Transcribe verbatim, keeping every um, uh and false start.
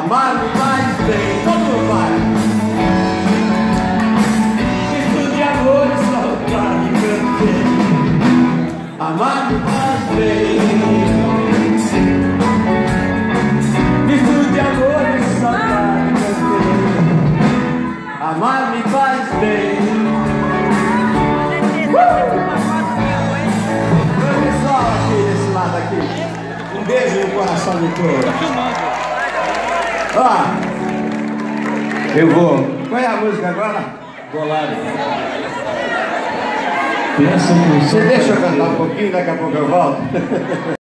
Amar-me faz bem, todo mundo vai. Misto de amor e saudade cantei. Amar-me faz bem. Misto de amor e saudade cantei. Amar-me faz bem. Meu pessoal aqui, desse lado aqui. Um beijo no coração de todos. Ó, eu vou. Qual é a música agora? Golari. Pensa que você deixa eu cantar um pouquinho, daqui a pouco eu volto.